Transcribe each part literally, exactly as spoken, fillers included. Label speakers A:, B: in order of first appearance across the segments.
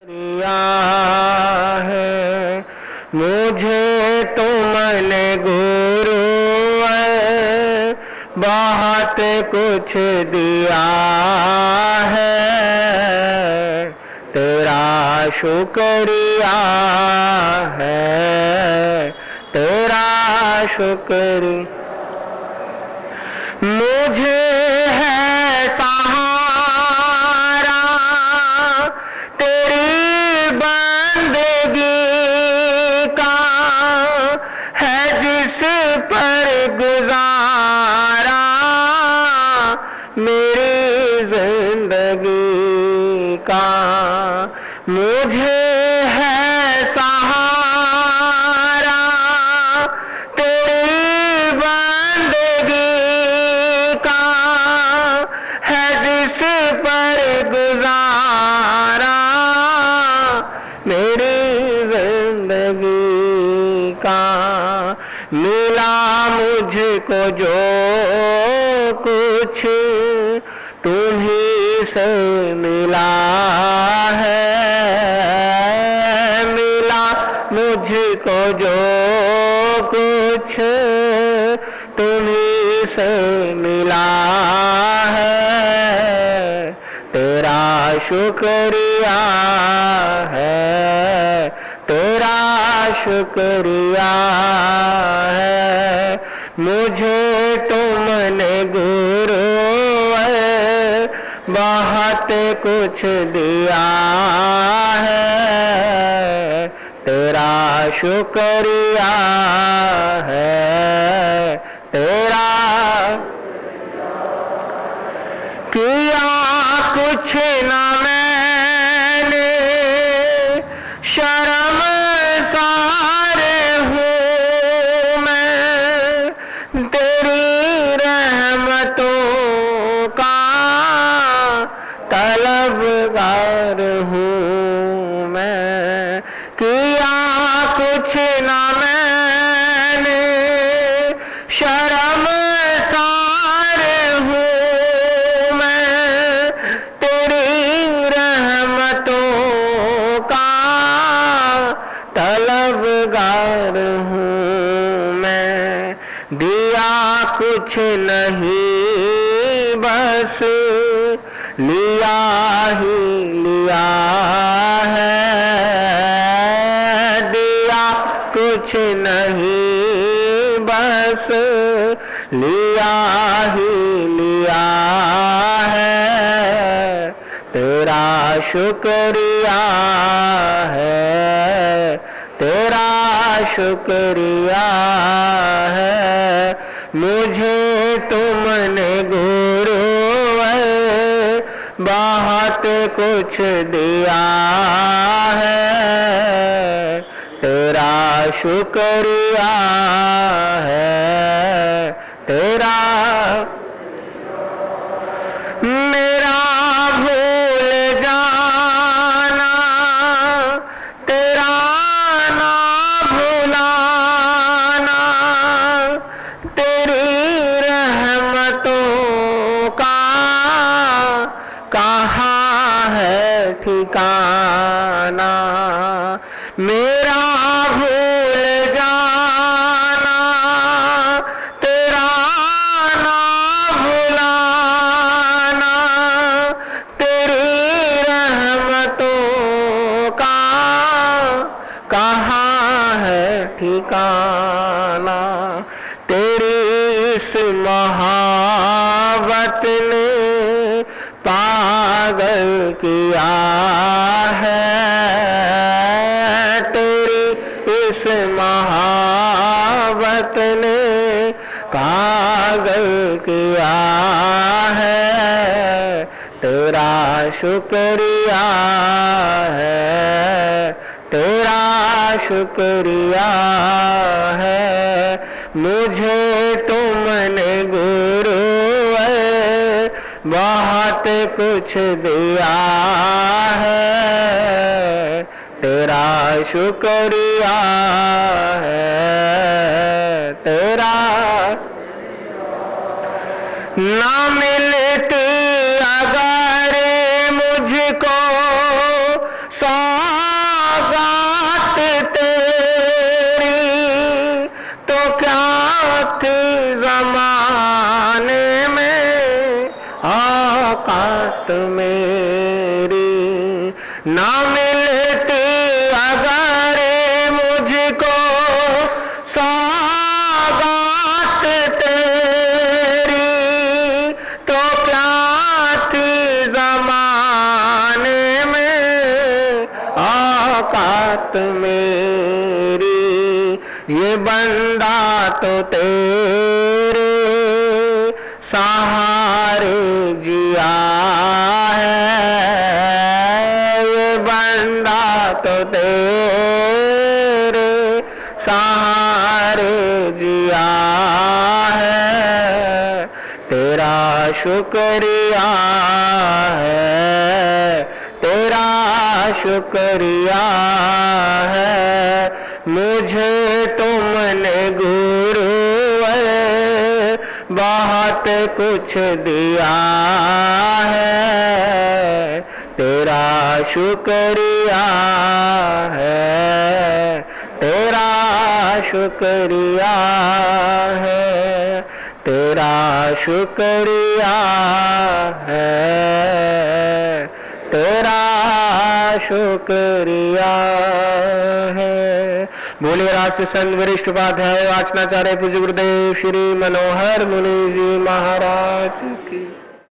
A: दिया है मुझे तुमने गुरु बहुत कुछ दिया है, तेरा शुक्रिया है, तेरा शुक्रिया। मुझे है सहारा तेरी बंदगी का, है जिस पर गुजारा मेरी जिंदगी का। मुझे है सहारा तेरी बंदगी का, है जिस पर गुजारा मेरी जिंदगी का। मिला मुझको जो कुछ तुम्हीं से मिला है, मिला मुझको जो कुछ तुम्हीं से मिला है, तेरा शुक्रिया है, तेरा शुक्रिया है। मुझे तुमने गुरु बहुत कुछ दिया है, तेरा शुक्रिया है, तेरा। किया कुछ न मैंने शर्मसार हूँ मैं, तेरी रहमतों का तलबगार हूँ मैं। किया कुछ न मैंने शर्मसार हूँ मैं, तेरी रहमतों का तलबगार हूँ मैं। दिया कुछ नहीं बस लिया ही लिया है, दिया कुछ नहीं बस लिया ही लिया है, तेरा शुक्रिया है, तेरा शुक्रिया है। मुझे तुमने गुरु बहुत कुछ दिया है, तेरा शुक्रिया है, तेरा। मेरा भूल जाना तेरा ना भुलाना, तेरी रहमतों का कहाँ है ठिकाना। मेरा भूल जाना तेरा ना भुलाना, तेरी रहमतों का कहाँ है ठिकाना। तेरी इस मोहब्बत ने पागल किया है, तेरी इस मोहब्बत ने पागल किया है, तेरा शुक्रिया है, तेरा शुक्रिया है। मुझे तुमने गुरु बहुत कुछ दिया है, तेरा शुक्रिया है, तेरा। ना मिलती अगर मुझको सौ ना मिलती अगर मुझको सौगात तेरी, तो क्या थी जमाने में औकात मेरी। ये बंदा तो तेरे सहारे जिया है, ये बंदा तो तेरे सहारे जिया है। तेरा शुक्रिया है, तेरा शुक्रिया है, मुझे तुमने गुरुवर बहुत कुछ दिया है। तेरा शुक्रिया है, तेरा शुक्रिया है, तेरा शुक्रिया है, तेरा शुक्रिया है। बोलिए राष्ट्र संत वरिष्ठ उपाध्याय वाचनाचार्य पूज्य गुरुदेव श्री मनोहर मुनि जी महाराज की।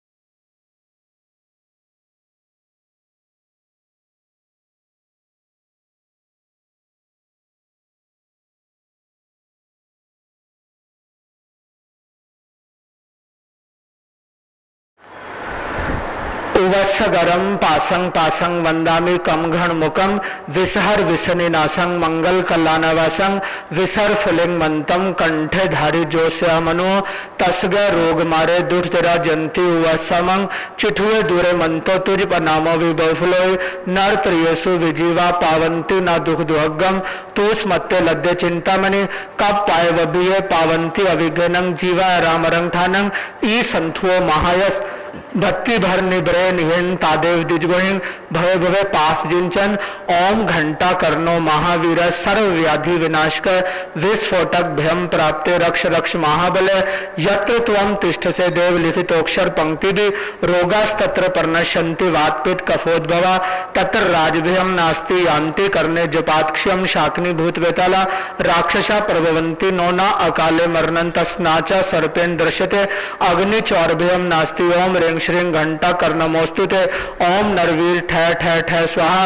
A: उवत्सगरम पासंग पासंग वंदामि कम घन मुकम विसहर विसनि नासंग मंगल कल्याणवासंग विसर फुलिंग मंतम कंठे धारी जोस्या मनो तस्ग रोग मारे दुर्तरा जंती उवत्समंग चिठुए दूरे मंतो तुझ पनामो विबफुलोय नर प्रियसु विजीवा पावंती ना दुख दुहगम तूस मत्ते लद्दे चिंतामणि कब पाए वबिये पावंती अविघ्नंग जीवा रामरंग ठानंग ई संथुओ महायस भक्ति भर निब्रे निहिन तादेव दिजगोहिन भवे भवे पास जिंचन ओम घंटा करनो महावीर सर्व व्याधि विनाशकर विस्फोटक भ्रम प्राप्ते रक्ष रक्ष महाबल यत्र त्वम तिष्ठ से देव लिखितोक्षर पंक्ति भी रोगास्तत्र पर्नशंति वातपित कफोद्भवा तत्र राजभ्यम नास्ति यान्ति करने जपात्क्षम शाकनी भूत वेताला राक्षसा प्रभवंती नोना अकाले मरणन तस्नाचा सर्पेन दृश्यते अग्नि चौरभ्यम नास्ति ओम रेंग श्रीं घंटा कर्णमोस्तुते ओम नरवीर ठय ठय ठय स्वाहा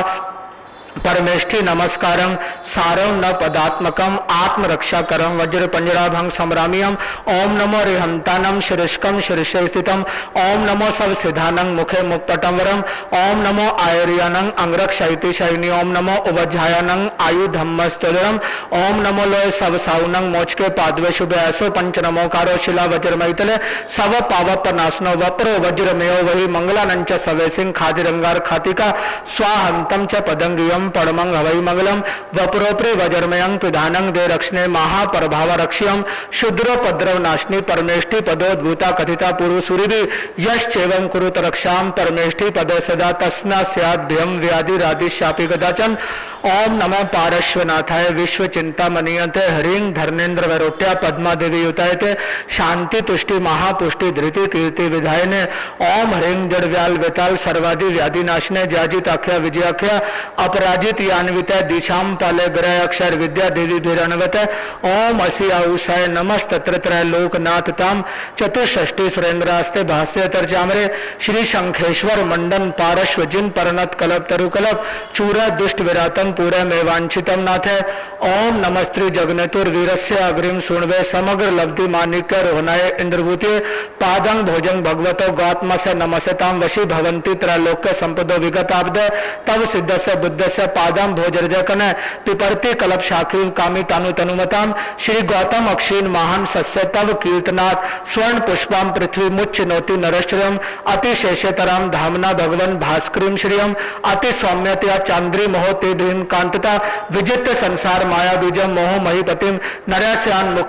A: परमेष्ठी नमस्कारं सारं न पदात्मकम आत्मरक्षाकरं वज्र पंजराभंग संरामियम ओम नमो रिहंतानम शिरिष्कम शिरिषे स्थितम ओम नमो सब सिद्धानं मुखे मुक्तटंवरम ओम नमो आयर्यानं अंगरक्षयति शयनी ओम नमो उवज्जायानं आयुधम्मस्तोदरम ओम नमो लोय सब साउनं मोचके पादवे शुभे ऐसो पंच नमोकारो शिला वज्रमैतले सब पावपनासनो वप्रो वज्रमेयो वही मंगलानंच सवेसिंग खादिरंगार खातिका स्वाहंतम च पदंगियम पड़मंग हवई मंगलम वप्रोप्रे वज्रमयंग पिधानंग दे रक्षणे महाप्रभाव रक्ष्यम शुद्रोपद्रव नाशनी परमेष्ठी पदोद्भूता कथिता पुरुषुरी यश चेवं कुरुत रक्षाम परमेष्ठी पदे सदा तस्ना स्याद्भ्यम व्याधि राधि शापी कदाचन ओम नमो पारश्वनाथाय विश्व चिंता मनीयते हरिंग धर्मेन्द्र वैरोट्या पद्मा देवी युतायते शांति तुष्टि महापुष्टि धृति कीर्ति विधायने ओम हरिंग जड़ व्याल वेताल सर्वादि व्याधि नाशने जाजिताख्या विजयाख्या अपराजित यान्वित दिशाम पाले ग्रह अक्षर विद्या देवी भीरणवत ओम असी आउसाय नमस्तत्र त्रय लोकनाथ ताम चतुष्षष्टि सुरेंद्रास्ते भाष्य तर्जामरे श्री शंखेश्वर मंडन पारश्व जिन परनत कलप तरुकलप चूरा दुष्ट विरातम पूरे में वांछितम नाथ है ओम नमस्त्री जगनेतुर वीरस्य अग्रिम सुणवे समग्र लब्धि मानिक्य रोहनाय इंद्रभूति पादंग भोजंग भगवतो गौत्म से नमस्ताम वशी भवंती त्रैलोक्य संपदो विगताब्द तब सिद्ध से बुद्ध से पादम भोजर्जकन पिपर्ति कलप शाखी कामी तानु तनुमताम श्री गौतम अक्षीण महान सस्य तव कीर्तनाथ स्वर्ण पुष्पम पृथ्वी मुच्च नोति नरश्रियम अतिशेषतराम धामना भगवन भास्करीम श्रियम अति सौम्यतया चांद्री मोह तेद्रीम कांतता विजित संसार माया बीजम मोह महीपतिम नरस्यान मुक्त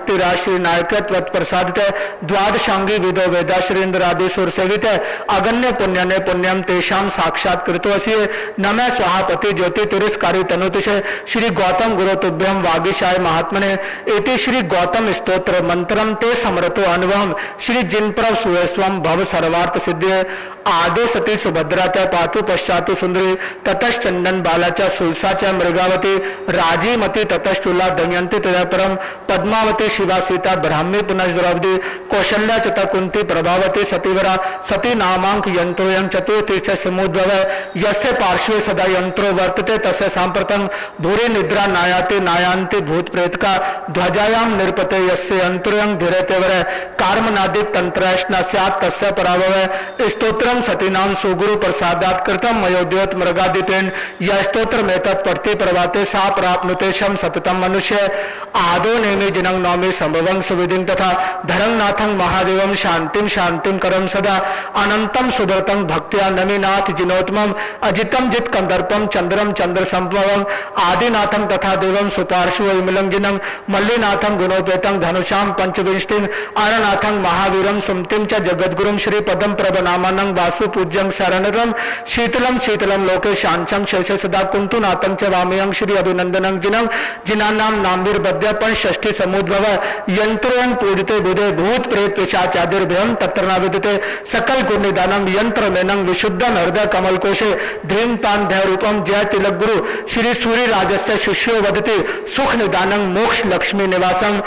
A: भक्ति राशि नायकत्व प्रसादित द्वादशांगी विदो वेदा श्रीन्द्रादि सुर सेवित अगण्य पुण्य ने पुण्यम तेषाम साक्षात कृतवसी नमः स्वाहापति ज्योति तिरस्कारी तनुतिशे श्री गौतम गुरु तुभ्यम वागीशाय महात्मने इति श्री गौतम स्तोत्र मंत्रम ते समरतो अनुभवम श्री जिनप्रव सुयस्वम भव सर्वार्थ सिद्धे आदे सती सुभद्रा च पातु पश्चातु सुंदरी ततश्चंदन बाला च सुलसा च मृगावती राजीमती ततश्चूला दमयंती तथा परम पद्मावती शिवा सीता ब्राह्मी पुनः द्रौपदी कौशल्या च कुंती प्रभावती सतीवरा सती नामांक यंत्रोयं चतुर्थी च समुद्भव यस्य पार्श्वे सदा यंत्रो वर्तते तस्य सांप्रतम भूरि निद्रा नायाति नायांति भूत प्रेत का ध्वजायाम निरपते यस्य यंत्रोयं धीरते वर कार्मनादि तंत्रैष्ण स्यात् तस्य पराभव स्तोत्रम सतीनाम सुगुरु प्रसादात कृतम मयोद्योत मृगादितेन यह स्तोत्र में तत्प्रति प्रभाते सा प्राप्नुतेशम सततम मनुष्य आदो नेमि जिनं नौमि संभवं सुविधिं तथा धरंनाथं महादेवं शांतिं शांतिं करम सदा अनंतम सुब्रतं भक्त्या नमिनाथ जिनोत्तमं अजितम जित कंदर्पम चंद्रम चंद्र संभवम आदिनाथं तथा देवं सुपार्श्व विमलं जिनं मल्लिनाथं गुणोपेतं धनुषां पंचविंशतिं अरनाथं महावीरं सुमतिं च जगद्गुरुं श्री पदम प्रभनामानं वासु पूज्यं शरणरम शीतलम शीतलम लोके शांचम शेषे सदा कुंतुनाथं च वामयं श्री अभिनंदनं जिनं जिनानाम नामवीरबद्यपन षष्ठी समुद्भव यंत्रोयं पूजिते बुधे भूत प्रेत पिशाचादिर्भयं तत्र न विदिते सकल गुण निदानम यंत्र मेनं विशुद्धम हृदय कमल कोशे धीम तान धैर्य रूपम जय तिलक गुरु श्री सूर्य राजस्य शिष्यो वदति सुख निदानं मोक्ष लक्ष्मी निवासं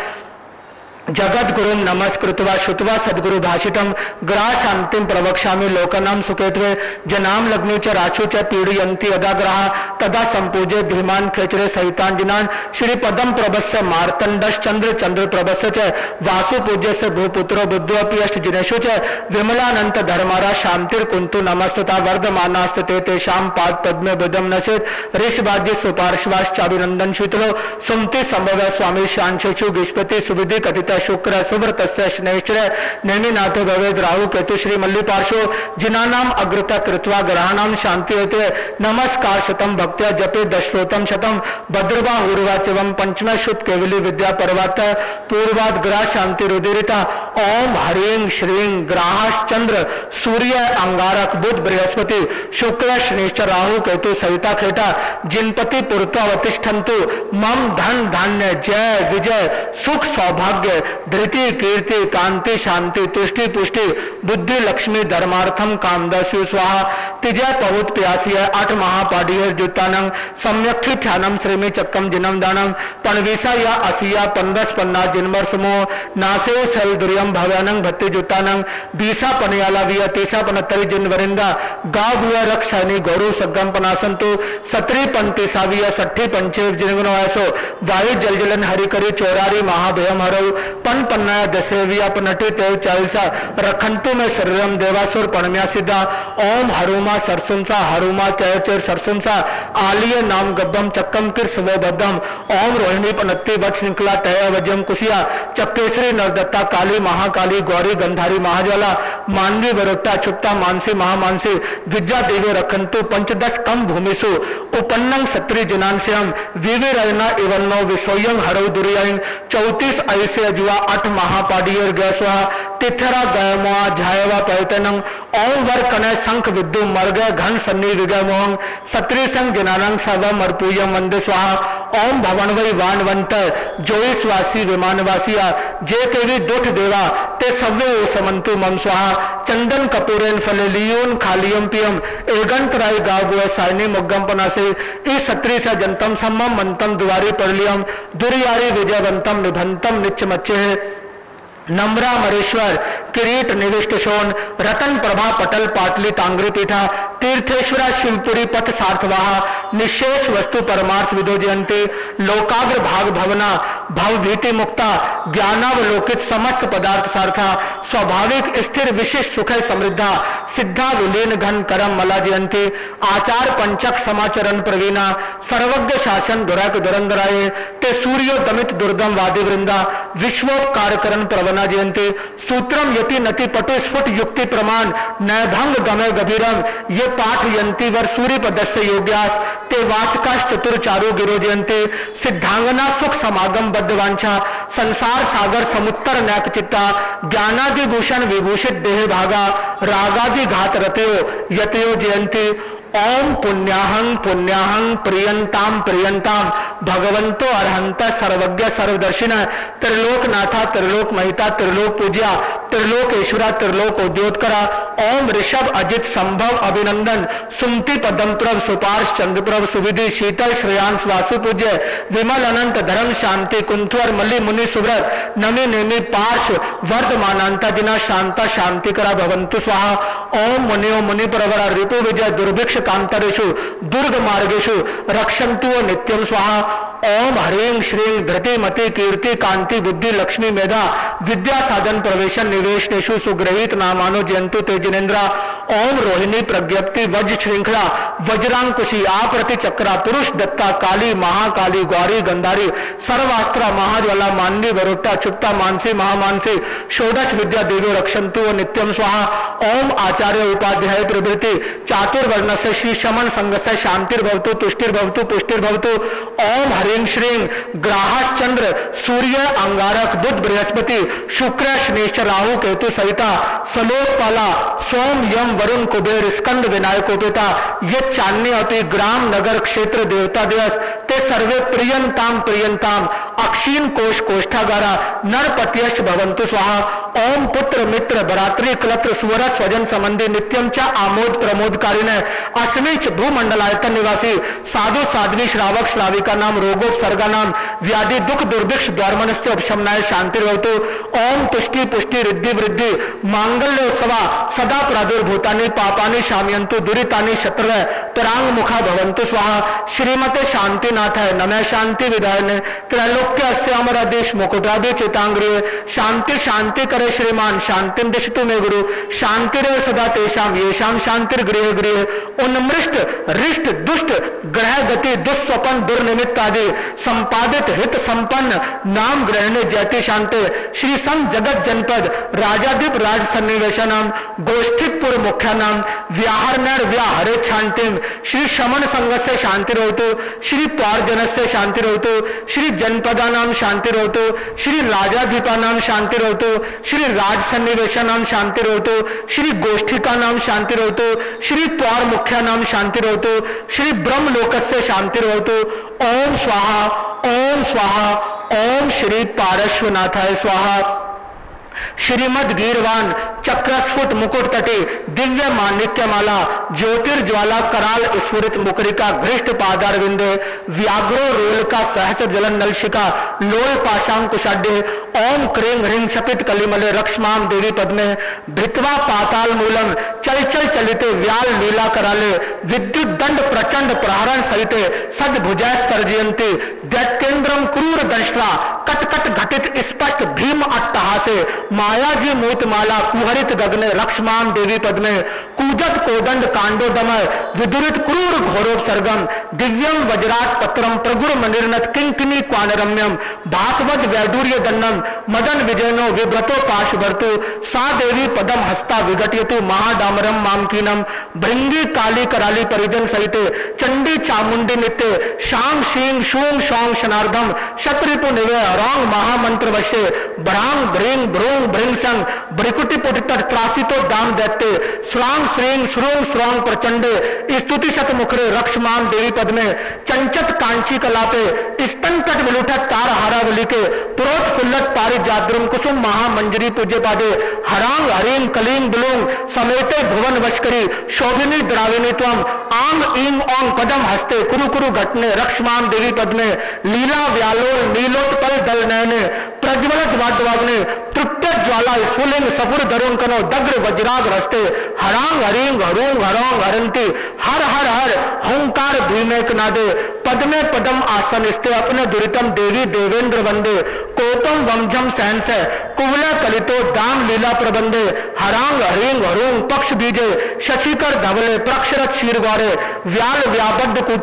A: जगत गुरु नमस्कृत्वा श्रुत्वा सद्गुरु भाषितम ग्रह शांतिम प्रवक्ष्यामि लोकनाम सुकेतवे जनाम लग्नि च राशु च पीड़यन्ति यदा ग्रहा तदा संपूजे धीमान खेचरे सहितान जिनान श्री पदम प्रभस्य मार्तंडश चंद्र चंद्र प्रभस्य च वासु पूज्य से भूपुत्रो बुद्धोपि अष्ट जिनेषु च विमलानंत धर्मारा शांतिर कुंतु नमस्तता वर्धमानास्ते तेषाम पाद पद्मे बुद्धम नसेत ऋषभाज्य सुपार्श्वास चाभिनंदन शीतलो सुमति संभव स्वामी शांशु गिष्पति सुविधि कथित शुक्र सुव्रत स्नेश्वर नेमिनाथो भवेद राहु केतु श्री मल्ली पार्श्व जिनानाम अग्रता कृत्वा ग्रहाणाम शांति होते नमस्कार शतम भक्त्या जपे दशरोतम शतम भद्रवा उर्वाचवम पंचम शुद्ध केवली विद्या पर्वत पूर्वाद ग्रह शांति रुदिरिता ओम हरिं श्रीं ग्राहश्चंद्र सूर्य अंगारक बुध बृहस्पति शुक्र शनिश्चर राहु केतु सविता खेटा जिनपति पुरतावतिष्ठन्तु मम धन धान्य जय विजय सुख सौभाग्य धृति कीर्ति कांति शांति तुष्टि पुष्टि बुद्धि लक्ष्मी धर्मार्थम कामदस्यु स्वाहा तिजय पहुत प्यासी है आठ महापाढ़ी जुतानंग सम्यक्षी ध्यानम श्रीमी चक्कम जिनम दानम पणवीसा या असिया पंदस पन्ना जिनमर समूह नासे सल दुर्यम भव्यानंग भत्ति जुतानंग बीसा पनयाला विया तीसा पनत्तरी जिन वरिंदा गाव बुआ रख सैनी गौरव सग्गम पनासंतु सत्री पंती साविया सट्ठी पंचे जिनगुनो ऐसो वायु जलजलन हरिकरी चौरारी महाभयम हरऊ पन पन्नाया दसेविया पनटी तेव चालीसा रखंतु में शरीरम देवासुर पणम्या सिद्धा ओम हरुमा सरसुंसा हरुमा चयचर सरसुंसा आलिय नाम गब्बम चक्कम किर सवो बद्धम ओम रोहिणी पनत्ती वट श्रृंखला तय वजम कुशिया चक्केश्वरी नरदत्ता काली महाकाली गौरी गंधारी महाज्वाला मानवी वरोट्टा छुट्टा मानसी महामानसी विद्या देवी रखंतु पंचदश कम भूमिसु उपन्नंग सत्री जनांस्यम विवि रजना इवन्नो विसोयं हरव दुरियं चौतीस ऐसे जुआ अठ महापाडियर गैसवा तिथरा गयमुआ झायवा पैतनंग ओम वर कनय शंख विद्यु मर्ग घन सन्नी विगय मोहंग सत्री संग जनानंग सव मरपूयम वंदे स्वाहा ओम भवनवई वानवंत जोईसवासी विमानवासिया जे तेवी दुठ देवा ते सव्य समंतु मम स्वाहा चंदन कपूरेन फलेलियोन खालियम पियम एगंत राय गाव सायने मुग्गम पनासे ई सत्री सा जनतम सम्मम मंतम दुवारी परलियम दुरियारी विजयवंतम निभंतम निच्च मच्चे नम्रा मरेश्वर किरीट निविष्ट शोन रतन प्रभा पटल पाटली तांग्री पीठा तीर्थेश्वरा शिवपुरी पथ सार्थवाहा निशेष वस्तु परमार्थ विदो जयंती लोकाग्र भाग भवना भव भीति मुक्ता ज्ञानावलोकित समस्त पदार्थ सार्था स्वाभाविक स्थिर विशिष्ट सुख समृद्धा सिद्धा विलीन घन करम मला जयंती आचार पंचक समाचरण प्रवीणा सर्वज्ञ शासन दुरक दुरंदराये ते सूर्यो दमित दुर्गम वादी वृंदा विश्वोपकारकरण प्रवना जयंती सूत्रम यति नति पटु स्फुट युक्ति प्रमाण नैभंग गमे गभीरम ये पाठ यंती वर सूर्य पदस्य योग्यास ते वाचकाश चतुर चारु गिरो जयंती सिद्धांगना सुख समागम बद्धवांछा संसार सागर समुत्तर नैक चित्ता ज्ञानादि भूषण विभूषित देह भागा रागादि घात रतयो यतयो जयंती ओम पुण्याहं पुण्याहं प्रियंताम प्रियंताम भगवंतो अरहंत सर्वज्ञ सर्वदर्शिन त्रिलोकनाथा त्रिलोक महिता त्रिलोक पूज्या त्रिलोकेश्वरा त्रिलोक उद्योतकरा ओम ऋषभ अजित संभव अभिनंदन सुमति पदम प्रभ सुपार्श चंद्रप्रभ सुविधि शीतल श्रेयांस वासु पूज्य विमल अनंत धर्म शांति कुंथवर मल्ली मुनि सुव्रत नमी नेमी पार्श वर्धमानांता जिना शांता शांति करा भवंतु स्वाहा ओम मुनियो मुनि प्रवरा ऋतु विजय दुर्भिक्ष कांतरेषु दुर्ग मार्गेषु रक्षन्तु नित्यं स्वाहा ओम ह्रीं श्रीं धृति मति कीर्ति कांति बुद्धि लक्ष्मी मेधा विद्या साधन प्रवेशन निवेशनेषु सुग्रहित नामानो जयंतु तेजिनेन्द्रा ओम रोहिणी प्रज्ञप्ति वज्र श्रृंखला वज्रांकुशी आप्रति चक्रा पुरुष दत्ता काली महाकाली गौरी गंधारी सर्वास्त्रा महाज्वाला मानवी वरुट्टा क्षुप्ता मानसी महामानसी षोडश विद्या देवी रक्षन्तु नित्यं स्वाहा ओम आचार्य उपाध्याय प्रभृति चातुर्वर्ण से श्री शमन संग से शांतिर्भवतु तुष्टिर्भवतु पुष्टिर्भवतु ओम ह्रीं श्रीं ग्राहश्चंद्र सूर्य अंगारक बुध बृहस्पति शुक्र शनेश्वर राहु केतु सहिता सलोकपाला सोम यम वरुण कुबेर स्कंद विनायकोपेता ये चान्य अपि ग्राम नगर क्षेत्र देवता दिवस ते सर्वे प्रियंताम प्रियंताम अक्षीण कोश कोष्ठागारा नरपत्यश्च भवन्तु स्वाहा ओम पुत्र मित्र भरात्री क्लत्र सुवरत स्वजन संबंधी नित्यम च आमोद प्रमोदकारिणे अस्मिच भूमंडलायतन निवासी साधु साध्वी श्रावक श्राविका नाम रोगोपसर्गा नाम व्याधि दुख दुर्भिक्ष द्वारमनस्य उपशमनाय शांतिर्भवतु ओम तुष्टि पुष्टि रिद्धि वृद्धि मांगल्योत्सवा सदा प्रादुर्भूतानि पापानि शामयन्तु दुरितानि शत्रवः तरांग मुखा भवन्तु स्वाहा श्रीमते शांतिनाथाय नमः शांति विधायने त्रैलोक्य अस्य अमरादेश मुकुटाभि चितांग्रिये शांति शांति करे श्रीमान शांतिं दिशतु मे गुरु शांतिरे सदा तेषां येषां शांतिर्गृहे गृहे उन्मृष्ट रिष्ट दुष्ट ग्रह गति दुस्वपन दुर्निमित्त आदि संपादित हित संपन्न नाम ग्रहणे जयति शांते श्री संघ जगत जनपद राजाधिप राज सन्निवेशनम गोष्ठिपुर मुख्यानाम व्याहरणर व्याहरे शांतिम श्री शमन संघ से शांति रहतु श्री त्वारजन से शांति रहतु श्री जनपदा नाम शांति रहतु श्री राजाधिपा नाम शांति रहतु श्री राज सन्निवेशनाम शांति रहतु श्री गोष्ठिका नाम शांति रहतु श्री त्वार मुख्या नाम शांति रहतु श्री ब्रह्म लोकस्य शांति रहतु ओम स्वाहा ओम स्वाहा ओम श्री पारश्वनाथाय स्वाहा श्रीमद गीरवान चक्रस्फुट मुकुट तटे दिव्य माणिक्य माला ज्योतिर्ज्वाला कराल स्फुरित मुकरिका घृष्ट पादार विंदे व्याघ्रो रोल का सहस्र जलन नलशिका लोल पाशांग कुशाड्य ओम क्रीं ह्रीं शपित कलिमले रक्ष्माम देवी पद्मे भित्वा पाताल मूलम चल चल चलिते व्याल लीला कराले विद्युत दंड प्रचंड प्रहरण सहिते सद भुजय स्तर्जयंती दैत्येन्द्रम क्रूर दंशला कट कट घटित स्पष्ट भीम अट्टहासे मायाजी मूतमाला कुहरित गगने रक्ष्माम देवी पद्मे कूजत कोदंड कांडोदमय विदुरित क्रूर घोरोपसर्गम दिव्यम वज्राट पत्रम प्रगुर मनिर्नत किंकिनी क्वानरम्यम भागवत वैडूर्य दन्नम मदन विजयनो विव्रतो पाशभर्तु सा देवी पदम हस्ता विघटयतु महाडामरम मामकीनम भृंगी काली कराली परिजन सहिते चंडी चामुंडी नित्य शाम शीं शूं शौं शनार्धम शत्रिपु निवे रौंग महामंत्र वश्य भ्रांग भ्रींग भ्रूंग भृंग संग ब्रिकुटी पुटितर त्रासितो दाम दैत्य स्वांग श्रींग श्रूंग श्रौंग प्रचंडे स्तुति शत मुखरे रक्ष्माम देवी पद्मे चंचत कांची कलापे स्तन तट विलुठत तार हारावली के पुरोत फुल्लत पारिजाद्रुम कुसुम महामंजरी पूज्य पादे हरांग हरिंग कलिंग बुलुंग समेते भुवन वशकरी शोभिनी द्राविणी त्वम आंग ईंग ओंग पदम हस्ते कुरु कुरु घटने रक्ष्माम देवी पद्मे लीला व्यालोल नीलोत्पल दल नयने प्रज्वलत वाद्यवाग्ने तृप्त ज्वाला स्फुलिंग सफुर दरुण कनो दग्र वज्राग रस्ते हरांग हरिंग हरूंग हरोंग हरंती हर हर हर हंकार भीमेक नादे पद्मे पदम आसन स्ते अपने दुरितम देवी देवेंद्र वंदे कोतम वमझम सहन से कुवले कलितो दाम लीला प्रबंधे हरांग हरिंग हरूंग पक्ष बीजे शशिकर धवले प्रक्षरत शीर गौरे व्याल व्याबद्ध कूटे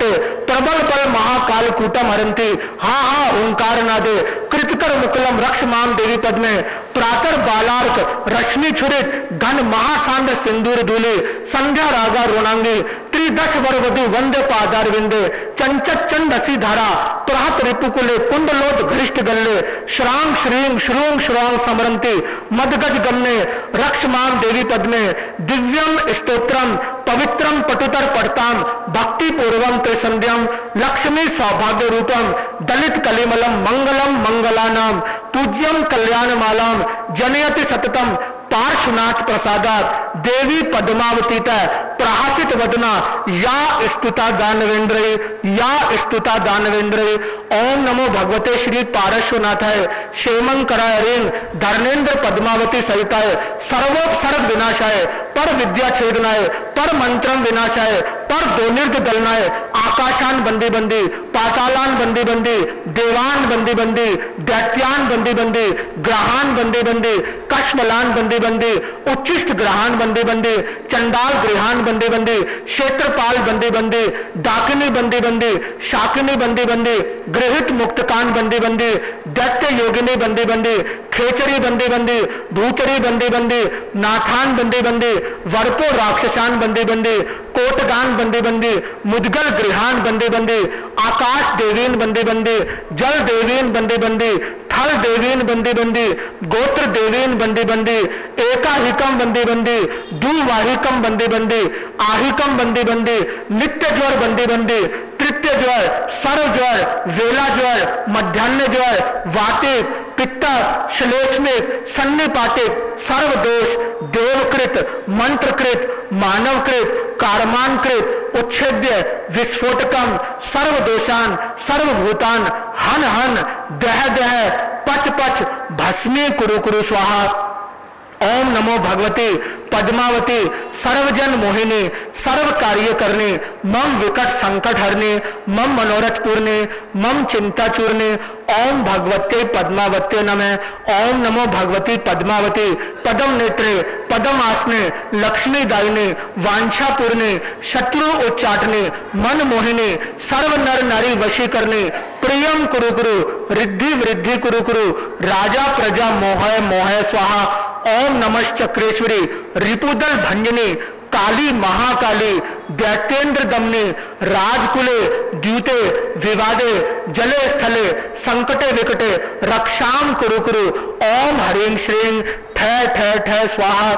A: प्रबल बल महाकाल कूटम हरंती हा हा ओंकार नादे कृतकर मुकुलम रक्षमाम देवी पद्मे प्रातर बालार्क रश्मि छुरित घन महासांद्र सिंदूर धूले संध्या रागा रोणांगी त्रिदश वरवधु वंदे पादार विंदे चंचत चंदसी धारा प्रहत रिपुकुले कुंडलोद घृष्ट गल्ले श्रांग श्रीं श्रूंग श्रौंग समरंती मदगज गमने रक्षमाम देवी पद्मे दिव्यम स्तोत्रम पवित्रम पटुतर पठताम भक्ति पूर्वम त्रिसंध्यम लक्ष्मी सौभाग्य रूपम दलित कलिमलम मंगलम मंगलानाम पूज्यम कल्याणमालाम जनयति सततम पार्श्वनाथ प्रसादात देवी पद्मावती प्रहासित वदना या स्तुता दानवेंद्र या स्तुता दानवेंद्र ओम नमो भगवते श्री पार्श्वनाथाय क्षेमंकराय ऋण धर्मेंद्र पद्मावती सहिताय सर्वोपसर्ग विनाशाय पर विद्या छेदनाय पर मंत्रम विनाशाय पर दोनिर्द दलनाय आकाशान बंदी बंदी पातालान बंदी बंदी देवान बंदी बंदी दैत्यान बंदी बंदी ग्रहान बंदी बंदी कश्मलान बंदी बंदी उच्चिष्ट ग्रहान बंदी बंदी चंडाल गृहान बंदी बंदी क्षेत्रपाल बंदी बंदी डाकिनी बंदी बंदी शाकिनी बंदी बंदी गृहित मुक्तकान बंदी बंदी दैत्य योगिनी बंदी बंदी खेचरी बंदी बंदी भूचरी बंदी बंदी नाथान बंदी बंदी वर्पो राक्षसान बंदी बंदी कोटगान बंदी बंदी मुदगल गृहान बंदी बंदी आकाश देवीन बंदी बंदी जल देवीन बंदी बंदी थल देवीन बंदी बंदी गोत्र देवीन बंदी बंदी एकाहिकम बंदी बंदी दुवाहिकम बंदी बंदी आहिकम बंदी बंदी नित्य ज्वर बंदी बंदी तृतीय ज्वर सर्व ज्वर वेला ज्वर मध्यान्ह ज्वर वातिक पित्ता श्लेष्मिक सन्निपातिक सर्वदोष देवकृत मंत्रकृत मानवकृत कार्मानकृत उच्छेद्य विस्फोटकम सर्वदोषान सर्वभूतान हन हन दह दह पच पच भस्मी कुरु कुरु स्वाहा। ओम नमो भगवती पद्मावती सर्वजन मोहिनी सर्व कार्य करने मम विकट संकट हरने मम मनोरथ पूर्णे मम चिंता चूर्णे ओम भगवते पद्मावते नमः। ओम नमो भगवती पद्मावती पदम नेत्रे पदम आसने लक्ष्मी दायिने वांछा पूर्णे शत्रु उच्चाटने मन मोहिनी सर्व नर नारी वशी करने प्रियम कुरु कुरु रिद्धि वृद्धि कुरु कुरु राजा प्रजा मोहय मोहय स्वाहा। ओम नमः चक्रेश्वरी रिपुदल भंजनी काली महाकाली दैत्येंद्र दमनी राजकुले द्यूते विवादे जले स्थले संकटे विकटे रक्षाम कुरु कुरु ओम हरिं श्रीं ठय ठय ठय स्वाहा।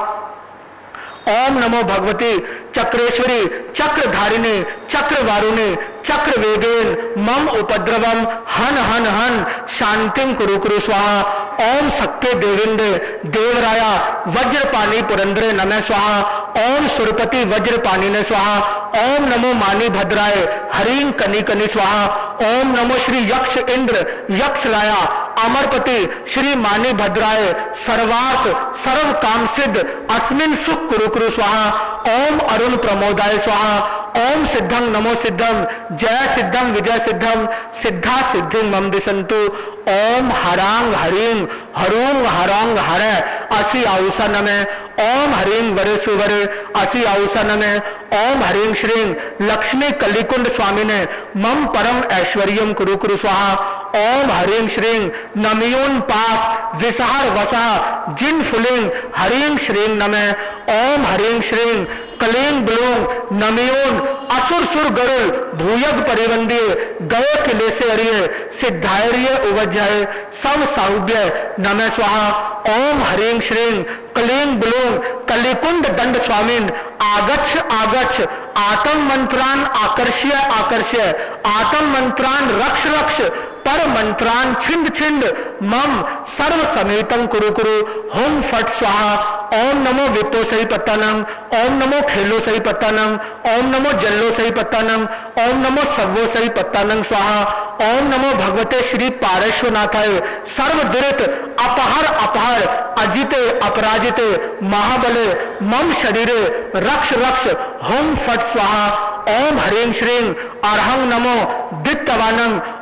A: ओम नमो भगवती चक्रेश्वरी चक्रधारिणी चक्रवारुणी चक्र वेगेन मम उपद्रवम हन हन हन शांतिम कुरु कुरु स्वाहा। ओम सक्के देवेंद्र देवराया वज्रपाणी पुरंदरे नमः स्वाहा। ओम सुरपति वज्रपाणी ने स्वाहा। ओम नमो मानी भद्राय हरिं कनी कनी स्वाहा। ओम नमो श्री यक्ष इंद्र यक्ष राया अमरपति श्री मानी भद्राय सर्वार्थ सर्व काम सिद्ध अस्मिन सुख कुरु कुरु स्वाहा। ओम अरुण प्रमोदाय स्वाहा। ओम सिद्धं नमो सिद्धं जय सिद्धं विजय सिद्धं सिद्धा सिद्धि मम दिसंतु। ओम हरांग हरिंग हरूंग हरांग हर असी आउसा नमः। ओम हरिंग वरे सुवरे असी आउसा नमः। ओम हरिंग श्रीं लक्ष्मी कलिकुंड स्वामिने मम परम ऐश्वर्यम कुरु कुरु स्वाहा। ओम हरिं श्रीं नमयून पास विसहर वसा जिन फुलिंग हरिं श्रीं नमः। ओम हरिं श्रीं कलिंग ब्लूंग नमयून असुर सुर गरुल भूयग परिवंदिय गये किले से अरिय सिद्धार्य उवज्जाय सब साहुब्य नमः स्वाहा। ओम हरिं श्रीं कलिंग ब्लूंग कलिकुंड दंड स्वामिन आगच्छ आगच्छ आतम मंत्रान आकर्ष्य आकर्ष्य आतम मंत्रान रक्ष रक्ष पर मंत्रान छिंद छिंद मम सर्व समेतम कुरु कुरु हुम फट स्वाहा। ओम नमो वित्तो सही पत्तानम ओम नमो खेलो सही पत्तानम ओम नमो जल्लो सही पत्तानम ओम नमो सव्वो सही पत्तानम स्वाहा। ओम नमो भगवते श्री पार्श्वनाथाय सर्व दुरित अपहर अपहर अजिते अपराजिते महाबले मम शरीरे रक्ष रक्ष हुम फट स्वाहा। ओम हरिं श्रीं अर्हं नमो दित्तवानं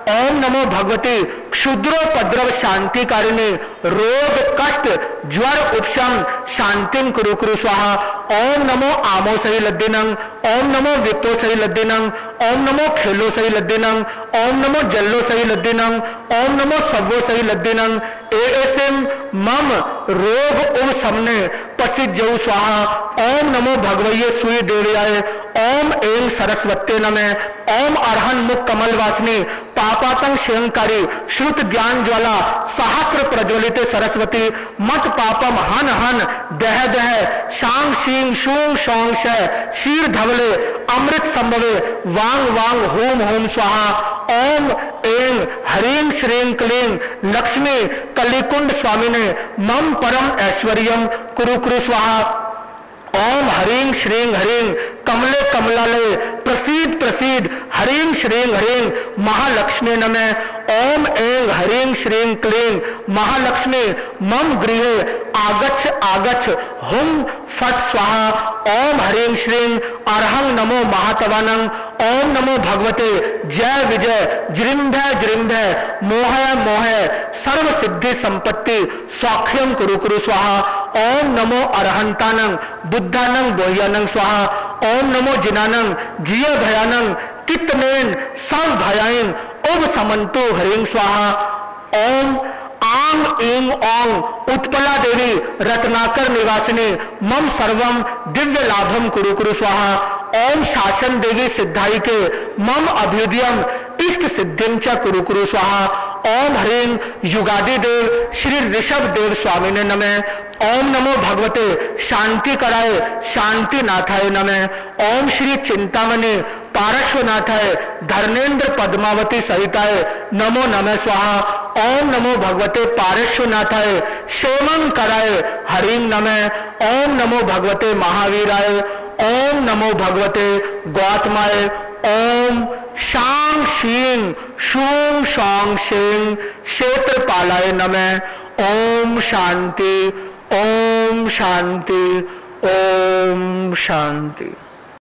A: ओम नमो भगवती क्षुद्रोपद्रव शांतिकारिणी रोग कष्ट ज्वर उपशम शांतिम कुरु कुरु स्वाहा। ओम नमो आमो सही लद्दिनंग, ओम नमो वित्तो सही लद्दिनंग, ओम नमो खेलो सही लद्दिनंग, ओम नमो जल्लो सही लद्दिनंग, ओम नमो सव्वो सही लद्दिनंग। एएसएम मम रोग उम समने पसित जऊ स्वाहा। ओम नमो भगवये सूर्य देवयाय, ओम एं सरस्वत्ये नमः। ओम अर्हन मुख कमल वासिनी पापातंग शेयंकारी श्रुत ज्ञान ज्वाला सहस्र प्रज्वलित सरस्वती मत पापम हन हन दह दह शांग शींग शूंग शौंग शय शीर धवले अमृत संभवे वांग वांग होम होम स्वाहा। ओम एं ह्रीं श्रीं क्लीं लक्ष्मी कलिकुंड स्वामिने मम परम ऐश्वर्यम कुरु कुरु स्वाहा। ओम ह्रीं श्रीं ह्रीं कमले कमलालय प्रसीद प्रसीद ह्रीं श्रीं ह्रीं महालक्ष्मी नमः। ओम एं ह्रीं श्रीं क्लीं महालक्ष्मी मम गृहे आगच्छ आगच्छ हुम फट स्वाहा। ओम ह्रीं श्रीं अर्हं नमो महातवानं। ओम नमो भगवते जय विजय जृंभय जृंभय मोहय मोहय सर्व सिद्धि संपत्ति सौख्यम कुरु कुरु स्वाहा। ओम नमो अरहंतानं बुद्धानं बोह्यानं स्वाहा। ओम नमो जिनानं जिय भयानं कितनेन सब भयाइन उब समंतु हरिं स्वाहा। ओम आंग ईं ओंग उत्पला देवी रत्नाकर निवासिनी मम सर्वम दिव्य लाभम कुरु कुरु स्वाहा। ओम शासन देवी सिद्धाई के मम अभ्युदयम इष्ट सिद्धिम च कुरु कुरु स्वाहा। ओम ह्रीं युगादि देव श्री ऋषभ देव स्वामिने नमः। ओम नमो भगवते शांति कराय शांति नाथाय नमः। ओम श्री चिंतामणि पार्श्वनाथाय धर्मेंद्र पद्मावती सहिताय नमो नमः स्वाहा। ओम नमो भगवते पार्श्वनाथाय क्षेमं कराय हरिं नमः। ओम नमो भगवते महावीराय। ओम नमो भगवते गौतमाय। ओम शांग शीं शूं शौंग शें क्षेत्रपालाय नमः। ओम शांति ओम शांति ओम शांति।